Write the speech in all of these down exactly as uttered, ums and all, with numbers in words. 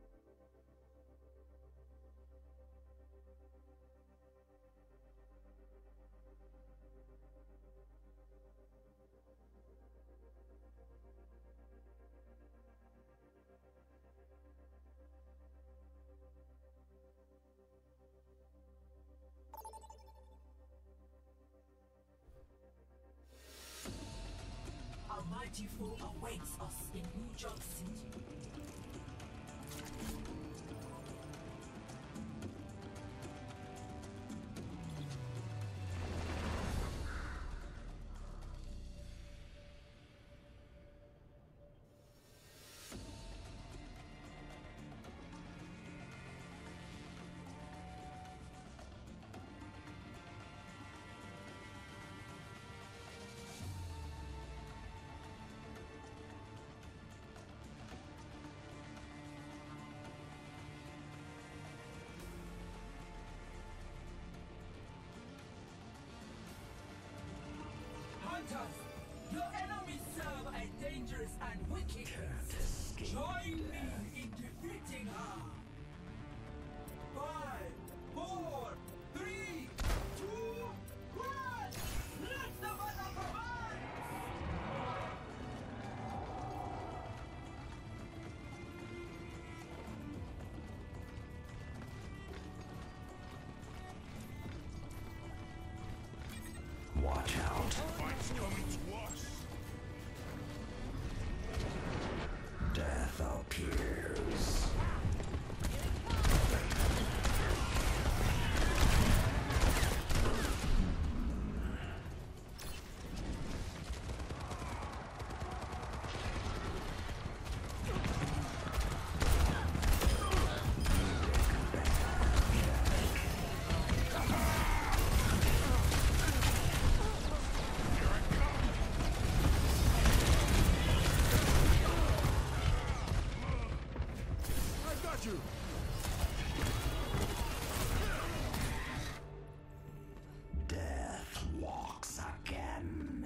A mighty foe awaits us in New York City. Hunters, your enemies serve a dangerous and wicked. Join me in defeating her. Five, four, three, two, one. Let the battle commence! Watch out. Fight's coming to us. Death appears. Death walks again.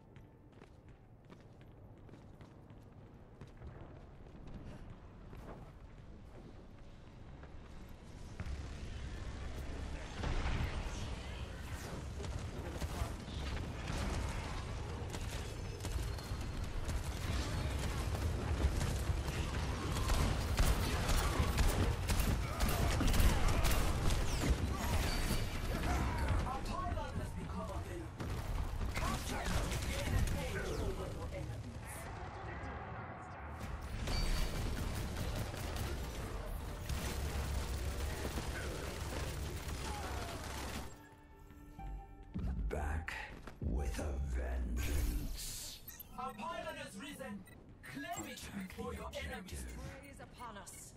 Back with a vengeance. Our pilot has risen. Claim it before your enemies. Prey is upon us.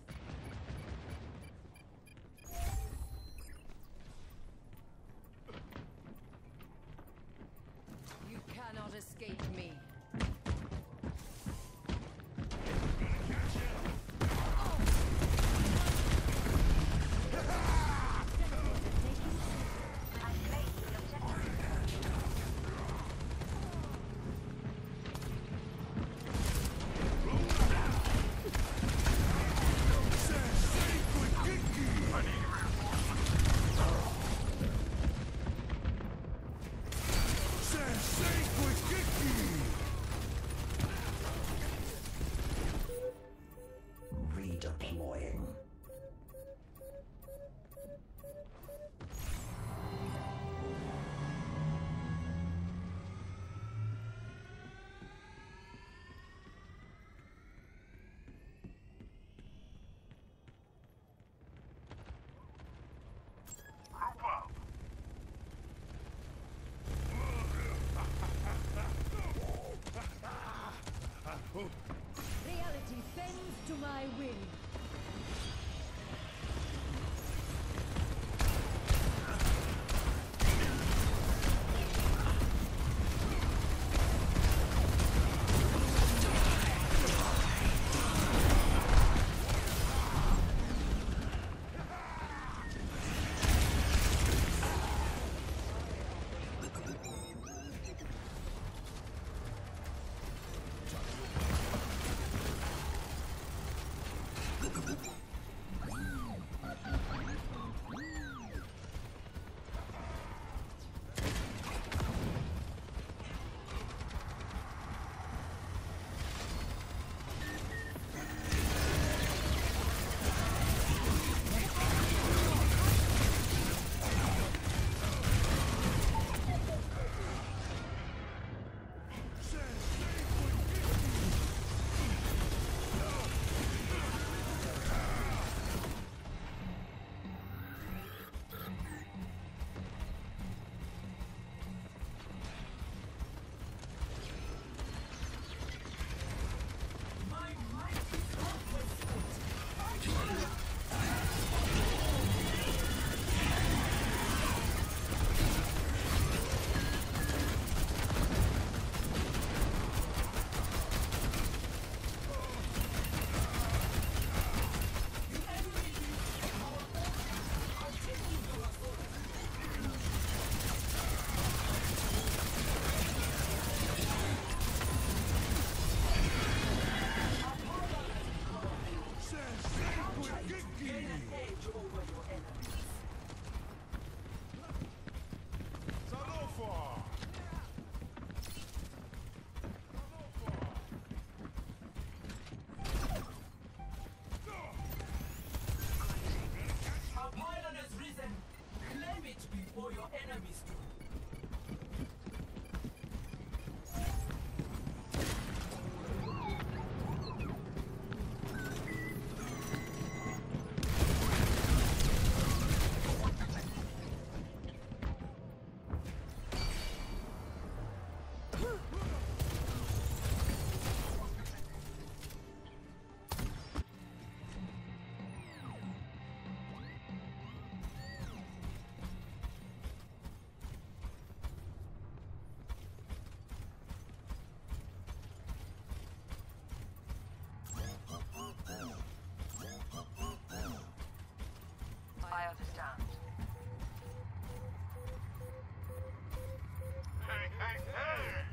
You cannot escape me. Redeploying. Reality bends to my will. your enemies do. I understand. Hey, hey, hey!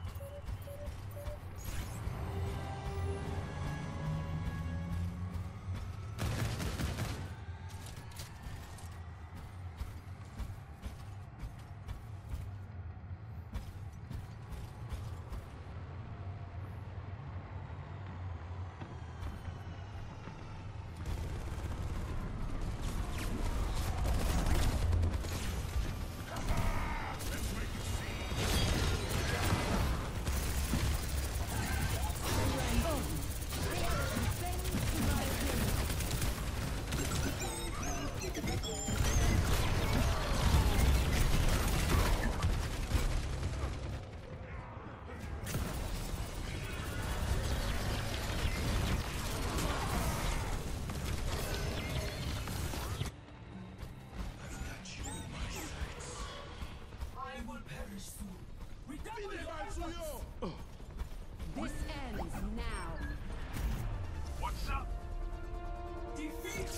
I will perish soon. Redouble your efforts. This ends now. What's up? Defeat.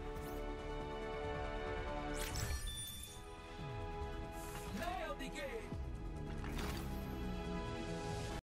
Play of the game.